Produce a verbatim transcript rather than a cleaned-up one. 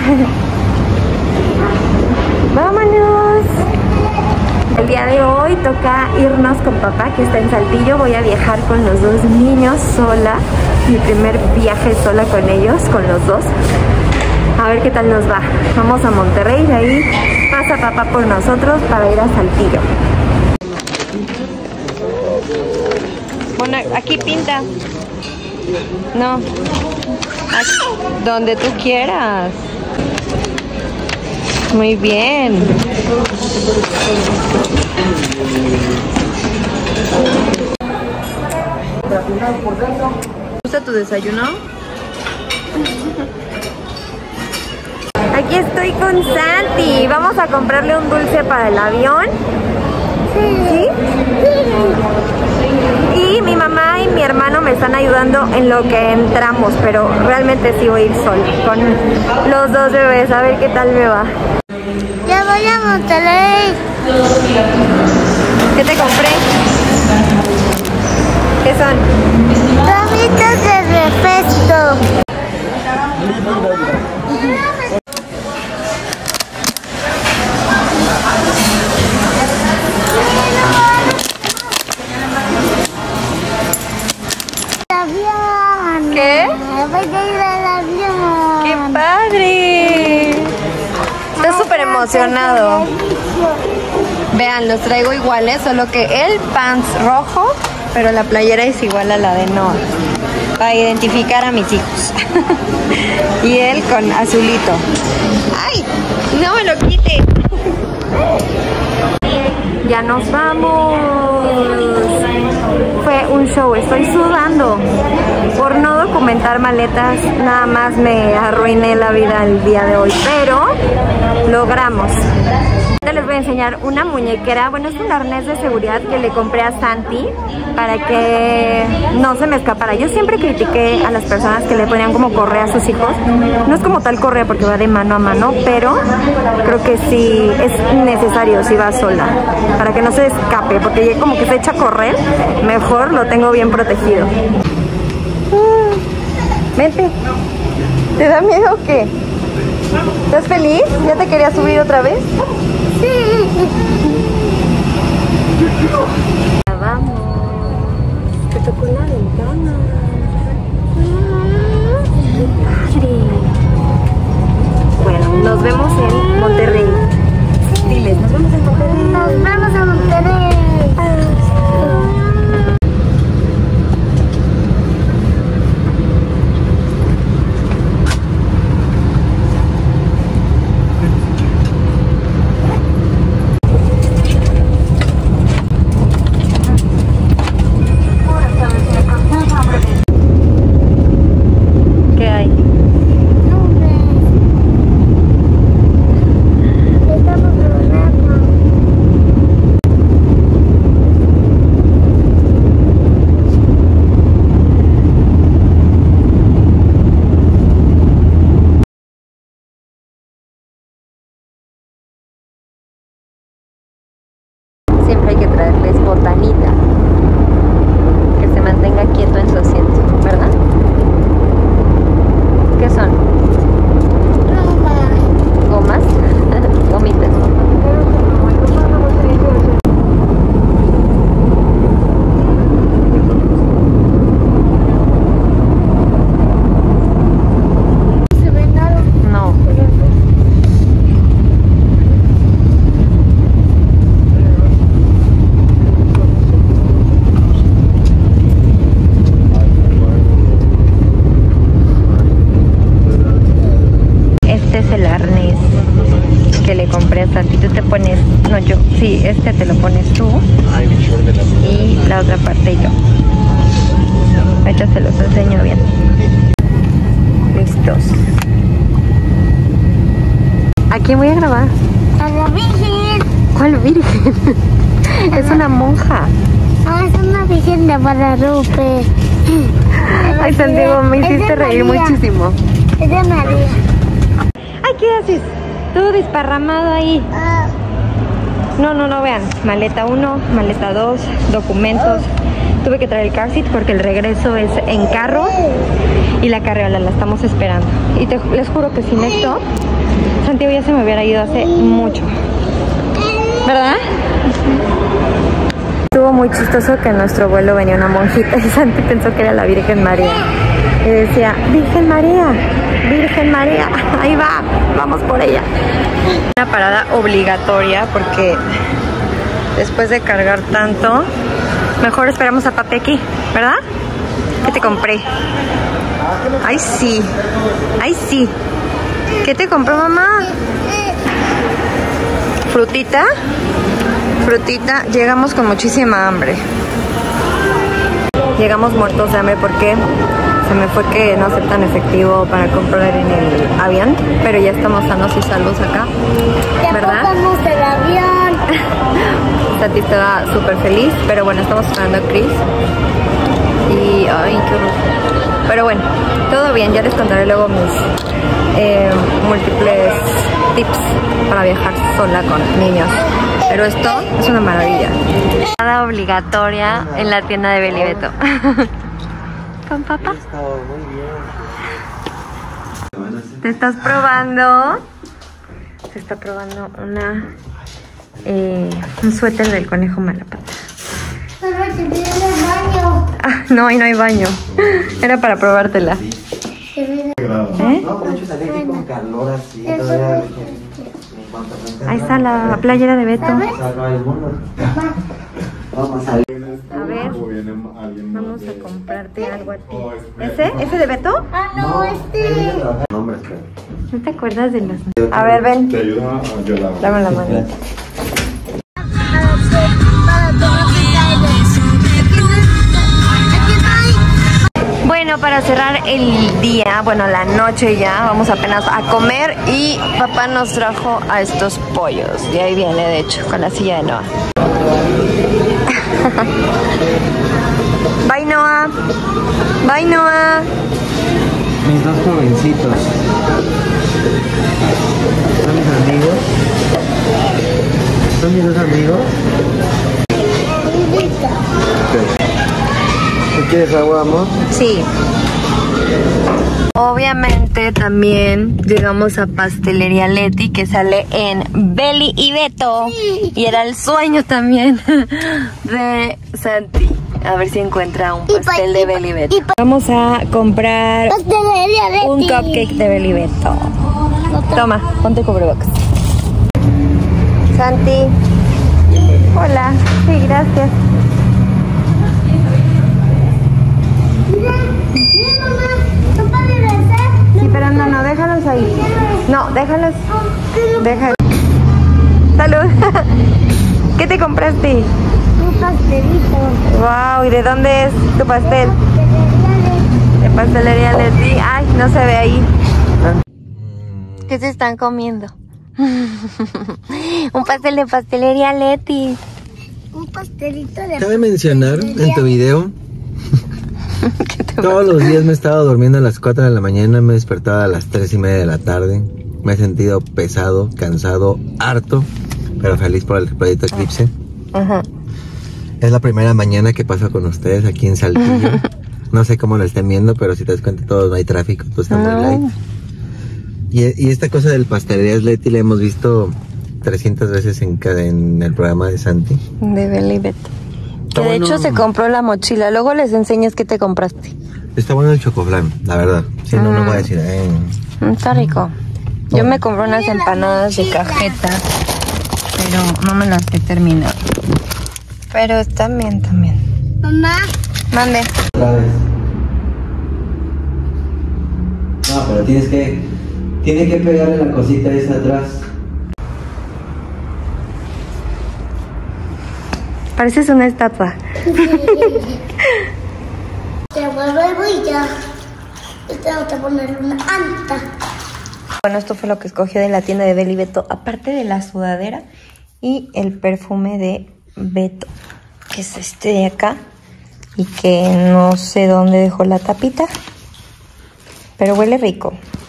¡Vámonos! El día de hoy toca irnos con papá, que está en Saltillo. Voy a viajar con los dos niños sola. Mi primer viaje sola con ellos, con los dos. A ver qué tal nos va. Vamos a Monterrey, de ahí pasa papá por nosotros para ir a Saltillo. Bueno, aquí pinta. No. Aquí, donde tú quieras. Muy bien. ¿Te gusta tu desayuno? Aquí estoy con Santi. Vamos a comprarle un dulce para el avión. ¿Sí? Y mi mamá y mi hermano me están ayudando en lo que entramos, pero realmente sí voy a ir sola con los dos bebés. A ver qué tal me va. Ya voy a Monterrey. ¿Qué te compré? ¿Qué son? Tomitas de refresco. Avión. ¿Qué? Voy a ir al avión. ¡Qué padre! Está súper emocionado. Vean, los traigo iguales, solo que el pants rojo, pero la playera es igual a la de Noah, para identificar a mis hijos. Y él con azulito. ¡Ay! ¡No me lo quite! Ya nos vamos. Fue un show, estoy sudando. Por no documentar maletas, nada más me arruiné la vida el día de hoy, pero logramos. Les voy a enseñar una muñequera, bueno, es un arnés de seguridad que le compré a Santi para que no se me escapara. Yo siempre critiqué a las personas que le ponían como correa a sus hijos. No es como tal correa porque va de mano a mano, pero creo que sí es necesario si va sola, para que no se escape, porque como que se echa a correr, mejor lo tengo bien protegido. Vente. ¿Te da miedo o qué? ¿Estás feliz? ¿Ya te querías subir otra vez? Sí. Ya vamos. Te tocó la ventana. Padre. Bueno, nos vemos en Monterrey. Diles, nos vemos en Monterrey. Nos vemos a Monterrey. Siempre hay que traerles botanita, que se mantenga quieto en su asiento, ¿verdad? ¿Qué son? ¿Gomas? Gomitas. No. Tú te pones, no yo, sí, este te lo pones tú y la otra parte yo. Ahorita se los enseño bien. Listos. ¿A quién voy a grabar? A la Virgen. ¿Cuál Virgen? Es una monja. Ah, es una Virgen de Guadalupe. Ay, Santiago, me hiciste reír muchísimo. Es de María. Ay, ¿qué haces? Todo desparramado ahí. Ah. No, no, no, vean. Maleta uno, maleta dos, documentos. Tuve que traer el car seat porque el regreso es en carro y la carriola la estamos esperando. Y te, les juro que sin esto Santiago ya se me hubiera ido hace mucho, ¿verdad? Estuvo muy chistoso que en nuestro vuelo venía una monjita y Santi pensó que era la Virgen María. Y decía, Virgen María, Virgen María, ahí va, vamos por ella. Una parada obligatoria porque después de cargar tanto, mejor esperamos a papi aquí, ¿verdad? ¿Qué te compré? Ay, sí, ay, sí. ¿Qué te compró, mamá? Frutita. Frutita, llegamos con muchísima hambre. Llegamos muertos de hambre porque se me fue que no aceptan efectivo para comprar en el avión, pero ya estamos sanos y salvos acá, ¿verdad? Ya bajamos del avión. Santi estaba súper feliz, pero bueno, estamos esperando a Chris. Y, ay, qué horror. Pero bueno, todo bien, ya les contaré luego mis eh, múltiples tips para viajar sola con niños. Pero esto es una maravilla. Nada obligatoria en la tienda de Beli Beto. ¿Con papá? ¿Te estás probando? Se está probando una eh, un suéter del conejo Malapata. Pero se viene el baño. Ah, no, ahí no hay baño. Era para probártela. ¿Eh? No, de hecho salí aquí con calor así. Todavía, Ahí está la playera de Beto. vamos a salir. A ver, vamos a comprarte algo a ti. ¿Ese? ¿Ese de Beto? Ah, no, este. Nombres, pero. ¿No te acuerdas de los...? A ver, ven. Te ayuda a Yolanda. Dame la mano. Bueno, para cerrar el día, bueno, la noche ya, vamos apenas a comer y papá nos trajo a estos pollos. Y ahí viene, de hecho, con la silla de Noah. Bye, Noah. Bye, Noah. Mis dos jovencitos. ¿Son mis amigos? ¿Son mis dos amigos? ¿Tú quieres agua, amor? Sí. Obviamente también llegamos a Pastelería Leti, que sale en Beli y Beto. Y era el sueño también de Santi. A ver si encuentra un pastel de Beli y Beto. Vamos a comprar un cupcake de Beli y Beto. Toma, ponte cubrebocas. Santi. Hola. Sí, gracias. Sí, pero no, no, déjalos ahí. No, déjalos. Déjalos. Salud. ¿Qué te compraste? Un pastelito. Wow, ¿y de dónde es tu pastel? De Pastelería Leti. Ay, no se ve ahí. ¿Qué se están comiendo? Un pastel de Pastelería Leti. Un pastelito de. Cabe mencionar en tu video. Todos los días me he estado durmiendo a las cuatro de la mañana, me he despertado a las tres y media de la tarde. Me he sentido pesado, cansado, harto, pero feliz por el proyecto Eclipse. Ajá. Es la primera mañana que paso con ustedes aquí en Saltillo. No sé cómo lo estén viendo, pero si te das cuenta, todo no hay tráfico, todo está muy light. Y, y esta cosa del Pastelería Leti la hemos visto trescientas veces en, cada, en el programa de Santi. De Beli y Beto. Que de bueno. hecho se compró la mochila. Luego les enseñas qué te compraste. Está bueno el chocoflan, la verdad. Si no, mm. no voy a decir. Eh. Está rico. Yo me compré unas empanadas de cajeta, pero no me las he terminado. Pero están bien también. Mamá. Mande. No, pero tienes que. Tiene que pegarle la cosita esa atrás. Pareces una estatua. Te vuelvo y ya. Y tengo que ponerle una anta. Bueno, esto fue lo que escogió de la tienda de Beli y Beto. Aparte de la sudadera y el perfume de Beto, que es este de acá. Y que no sé dónde dejó la tapita, pero huele rico.